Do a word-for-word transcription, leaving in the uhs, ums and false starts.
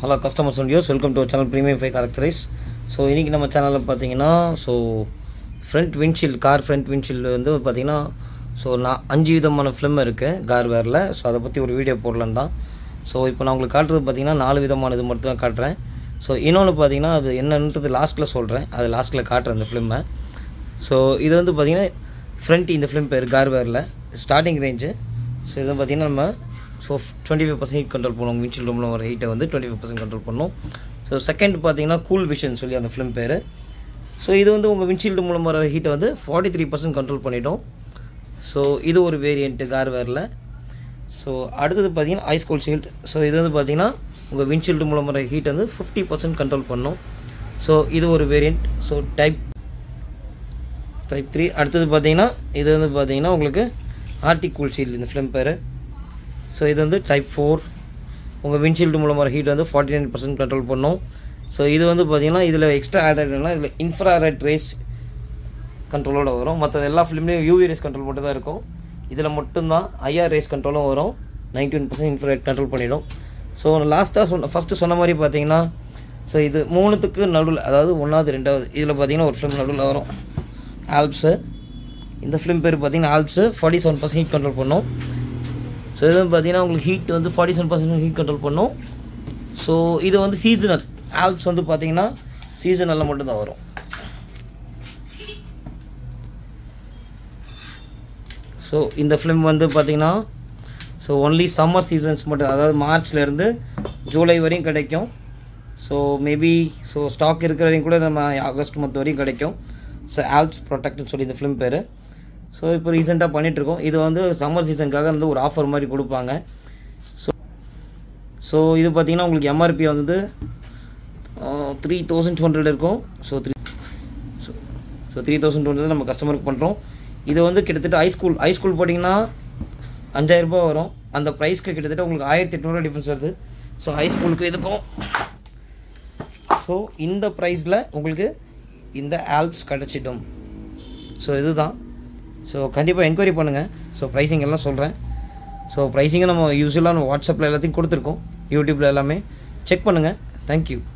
Hello customers and viewers, welcome to our channel Premium Fake Characterize. So இன்னைக்கு நம்ம சேனல்ல பாத்தீங்கன்னா so front windshield car front windshield வந்து பாத்தீங்கன்னா so நான் அஞ்சு விதமான film இருக்கு Garwareல. So அத பத்தி ஒரு வீடியோ போடலாம் தான். So இப்போ நான் உங்களுக்கு காட்டுறது பாத்தீங்கன்னா நாலு விதமான இது மட்டும் தான் காட்றேன். So இன்னொன்னு பாத்தீங்கன்னா அது என்னன்றது லாஸ்ட்ல சொல்றேன். அது லாஸ்ட்ல காட்றேன் அந்த film. So இது வந்து பாத்தீங்கன்னா front இந்த film பேர் Garwareல starting range. So இது பாத்தீங்கன்னா நம்ம so twenty-five percent heat control பண்ணுவோம் windshield roomல வர ஹீட்ட வந்து twenty-five percent control பண்ணும். So second பாத்தீங்கன்னா cool vision சொல்லி அந்த film பேரு. So இது வந்து உங்க windshield மூலமா வர ஹீட்ட வந்து forty-three percent control பண்ணிடும். So இது ஒரு வேரியன்ட் Garwareல. So அடுத்து பாத்தீங்கன்னா icecool shield. So இது வந்து பாத்தீங்கன்னா உங்க windshield மூலமா வர ஹீட்ட வந்து fifty percent control பண்ணும். So இது ஒரு variant. So type type three அடுத்து பாத்தீங்கன்னா இது வந்து பாத்தீங்கன்னா உங்களுக்கு artic cool shield இந்த film பேரு. So இது வந்து type four உங்க windshield மூலமா வர ஹீட் வந்து forty-nine percent கண்ட்ரோல் பண்ணும். So இது வந்து பாத்தீங்கன்னா இதுல எக்ஸ்ட்ரா ஆட் ஆயிடுனா இதுல இன்ஃப்ராரெட் ரேஸ் கண்ட்ரோலோட வரும். மத்த எல்லா ஃபிலிம்லயும் U V ரேஸ் கண்ட்ரோல் மட்டும் தான் இருக்கும். இதுல மட்டும் தான் I R ரேஸ் கண்ட்ரோலும் வரும். ninety-one percent இன்ஃப்ராரெட் கண்ட்ரோல் பண்ணிடும். So லாஸ்டா சொன்ன ஃபர்ஸ்ட் சொன்ன மாதிரி பாத்தீங்கன்னா so இது மூணுத்துக்கு நடுவுல அதாவது ஒன்னாவது ரெண்டாவது இதுல பாத்தீங்கன்னா ஒரு ஃபிலிம் நடுவுல வரும் alps. இந்த ஃபிலிம் பேர் பாத்தீங்கன்னா alps forty-seven percent heat control பண்ணும். So இது வந்து பாத்தீங்கன்னா உங்களுக்கு ஹீட் வந்து forty-seven percent ஹீட் கண்ட்ரோல் பண்ணும். So இது வந்து சீசனல் alps வந்து பாத்தீங்கன்னா சீசனல்ல மட்டும் தான் வரும். So இந்த film வந்து பாத்தீங்கன்னா so only summer seasons மட்டும் அதாவது மார்ச்ல இருந்து ஜூலை வரையும் கிடைக்கும். So maybe so ஸ்டாக் இருக்கிற வரையும் கூட நம்ம ஆகஸ்ட் மந்த் வரையும் கிடைக்கும். So alps protect னு சொல்லி இந்த film பேரு. So இப்போ ரீசெண்டா பண்ணிட்டு இருக்கோம். இது வந்து சம்மர் சீசனுக்காக வந்து ஒரு ஆஃபர் மாதிரி கொடுப்பாங்க. சோ சோ இது பாத்தீங்கன்னா உங்களுக்கு M R P வந்து three thousand two hundred இருக்கும். So so three thousand two hundred நம்ம கஸ்டமருக்கு பண்றோம். இது வந்து கிட்டத்தட்ட icecool icecool போடிங்கனா five thousand ரூபாய் வரும். அந்த பிரைஸ்க்கு கிட்டத்தட்ட உங்களுக்கு one thousand eight hundred difference வருது. சோ icecoolக்கு இதுக்கும் சோ இந்த பிரைஸ்ல உங்களுக்கு இந்த alps கிடைச்சிடும். சோ இதுதான். So கண்டிப்பா என்கொயரி பண்ணுங்க. சோ பிரைசிங் எல்லாம் சொல்றேன். சோ பிரைசிங் நம்ம யூசுவலா நம்ம வாட்ஸ்அப்ல எல்லாத்தையும் கொடுத்திருக்கோம். யூடியூப்ல எல்லாமே செக் பண்ணுங்க. Thank you.